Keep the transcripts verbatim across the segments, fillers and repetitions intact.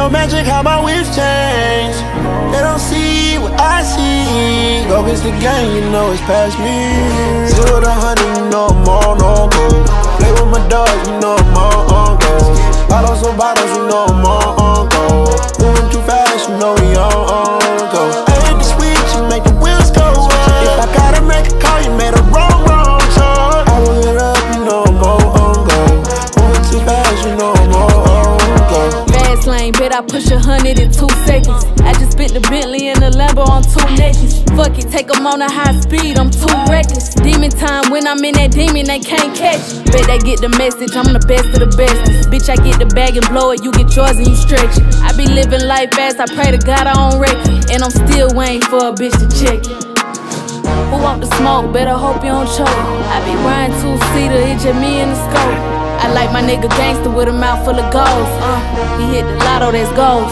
no magic how my whips change. They don't see what I see. Go against the game, you know it's past me. Zero to hundred, you know I'm on, on go. Play with my dog, you know I'm on, on go. Bottles on bottles, you know I'm on, on go. Moving too fast, you know we on, on go. I hit the switch and make the wheels go on. If I gotta make a call, you made a wrong, wrong choice. I will it up, you know I'm on, on go. Moving too fast, you know I'm on, on go. Fast lane, bet I push a hundred in two seconds. I just spit the Bentley and the Lambo on two necklaces. Fuck it, take them on a high speed, I'm too reckless. Demon time, when I'm in that demon, they can't catch it. Bet they get the message, I'm the best of the bestest. Bitch, I get the bag and blow it, you get yours and you stretch it. I be living life fast, I pray to God I don't wreck it. And I'm still waiting for a bitch to check it. Who want the smoke? Better hope you don't choke. I be riding two-seater, it just me in the scope. I like my nigga gangster with a mouth full of goals. Uh, he hit the lotto, that's goals.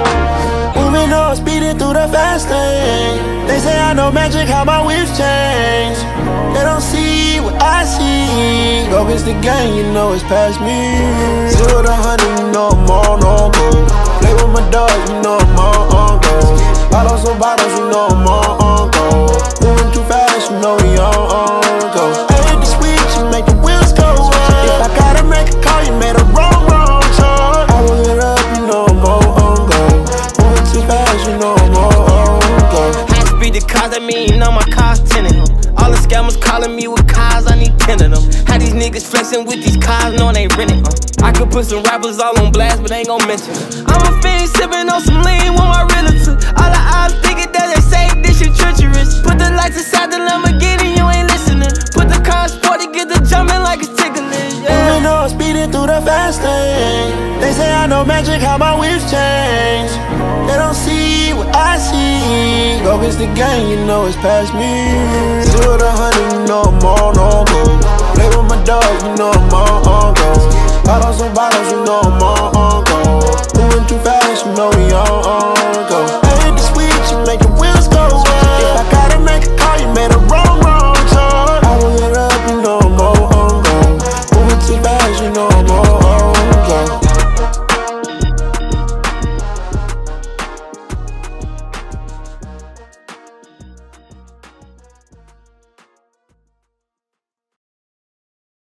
Moving on, speeding through the fast lane. They say I know magic how my whips change. They don't see what I see. Go against the game, you know it's past me. Zero to hundred, you know I'm on, on go. Play with my dog, you know I'm on, on go. Bottles on bottles, you know I'm on, on go. Moving too fast, you know we on, on go. I hit the switch and make the wheels go on. If I gotta make a call, you made a wrong, wrong choice. I will it up, you know I'm on, on go. Moving too fast, you know I'm on, on go. High speed the cars, that mean you know my car's tinted them. All the scammers calling me with cars, I need ten of them. How these niggas flexing with these cars, knowing they renting them. I could put some rappers all on blast, but ain't gon' mention them. I'm a fiend sipping on some lean with my relatives. All the odds thinking that they say this shit treacherous. Put the lights inside the Lamborghini, you ain't listening. Put the car in sporty, get the jumping like it's tickling. Yeah. Moving on, speeding through the fast lane. They say I know magic how my whips change. They don't see what I see. Go against the game, you know it's past me. Zero to hundred, you know I'm on, on go. Play with my dog, you know I'm on, on go. Bottles on bottles, you know I'm on.